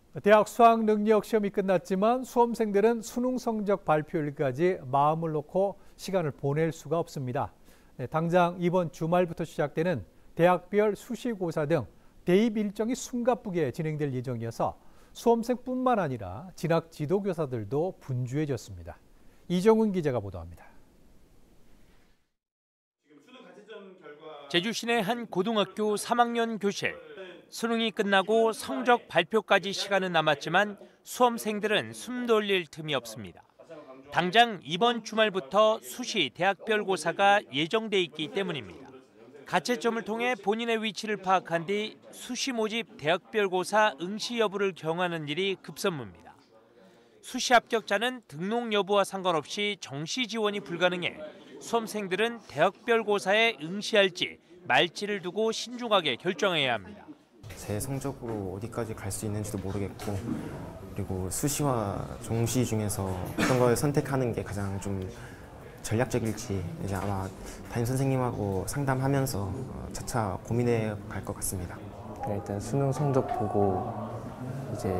대학 수학 능력 시험이 끝났지만 수험생들은 수능 성적 발표일까지 마음을 놓고 시간을 보낼 수가 없습니다. 당장 이번 주말부터 시작되는 대학별 수시고사 등 대입 일정이 숨가쁘게 진행될 예정이어서 수험생뿐만 아니라 진학 지도교사들도 분주해졌습니다. 이정훈 기자가 보도합니다. 제주 시내 한 고등학교 3학년 교실. 수능이 끝나고 성적 발표까지 시간은 남았지만 수험생들은 숨 돌릴 틈이 없습니다. 당장 이번 주말부터 수시 대학별 고사가 예정돼 있기 때문입니다. 가채점을 통해 본인의 위치를 파악한 뒤 수시 모집 대학별 고사 응시 여부를 정하는 일이 급선무입니다. 수시 합격자는 등록 여부와 상관없이 정시 지원이 불가능해 수험생들은 대학별 고사에 응시할지 말지를 두고 신중하게 결정해야 합니다. 제 성적으로 어디까지 갈 수 있는지도 모르겠고, 그리고 수시와 정시 중에서 어떤 걸 선택하는 게 가장 좀 전략적일지 이제 아마 담임 선생님하고 상담하면서 차차 고민해 갈 것 같습니다. 일단 수능 성적 보고 이제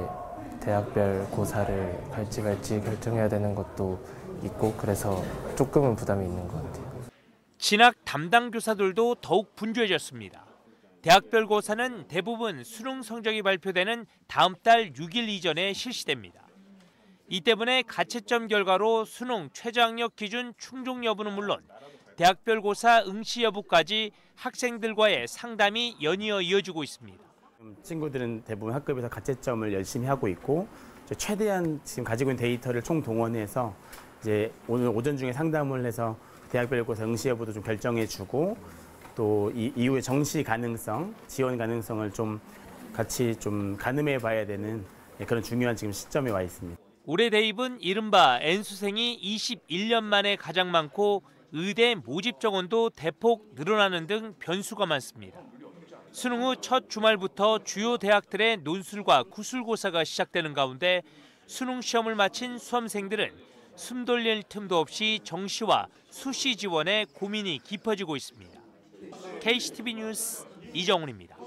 대학별 고사를 갈지 말지 결정해야 되는 것도 있고, 그래서 조금은 부담이 있는 것 같아요. 진학 담당 교사들도 더욱 분주해졌습니다. 대학별 고사는 대부분 수능 성적이 발표되는 다음 달 6일 이전에 실시됩니다. 이 때문에 가채점 결과로 수능 최저학력 기준 충족 여부는 물론 대학별 고사 응시 여부까지 학생들과의 상담이 연이어 이어지고 있습니다. 친구들은 대부분 학급에서 가채점을 열심히 하고 있고, 최대한 지금 가지고 있는 데이터를 총동원해서 이제 오늘 오전 중에 상담을 해서 대학별 고사 응시 여부도 좀 결정해주고, 또 이후에 정시 가능성, 지원 가능성을 좀 같이 좀 가늠해 봐야 되는 그런 중요한 지금 시점에 와 있습니다. 올해 대입은 이른바 N수생이 21년 만에 가장 많고 의대 모집 정원도 대폭 늘어나는 등 변수가 많습니다. 수능 후 첫 주말부터 주요 대학들의 논술과 구술고사가 시작되는 가운데 수능 시험을 마친 수험생들은 숨 돌릴 틈도 없이 정시와 수시 지원에 고민이 깊어지고 있습니다. KCTV 뉴스 이정훈입니다.